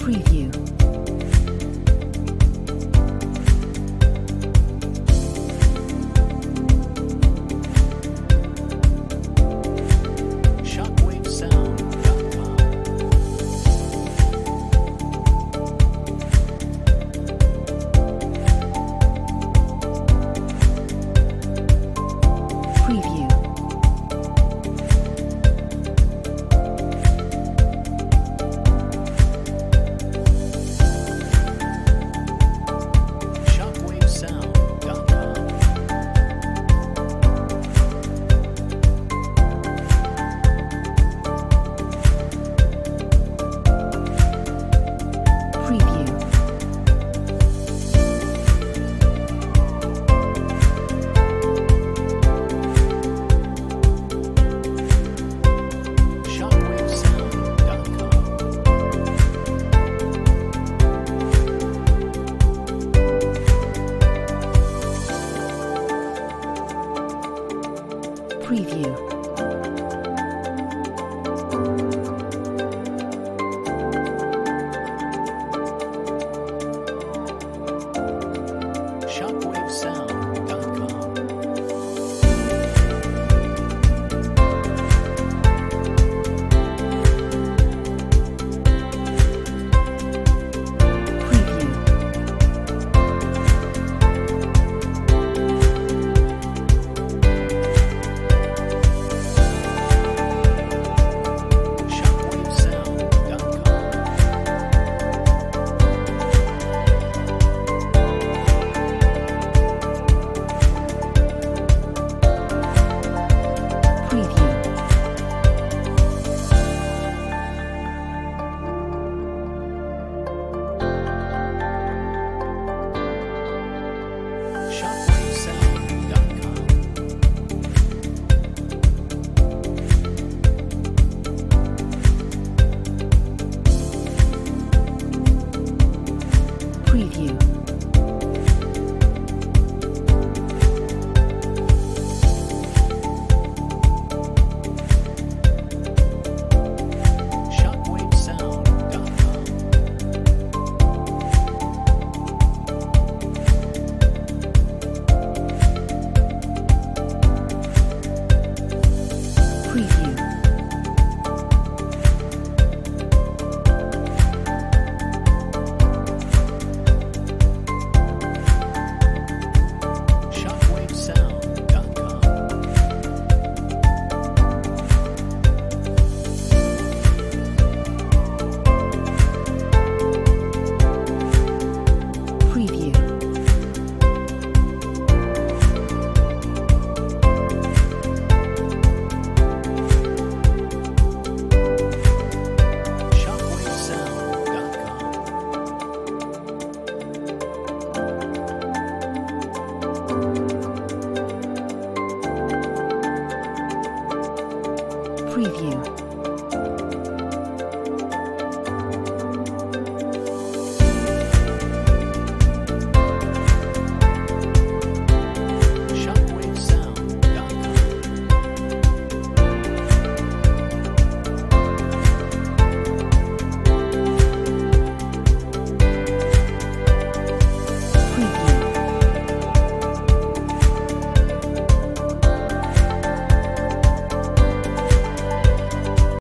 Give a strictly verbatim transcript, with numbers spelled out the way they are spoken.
Preview. shockwave sound dot com. Preview. shockwave sound dot com. Preview. shockwave sound dot com. Preview. shockwave sound dot com. Preview. shockwave sound dot com. Preview. shockwave sound dot com. Preview. shockwave sound dot com. Preview. shockwave sound dot com. Preview. shockwave sound dot com. Preview.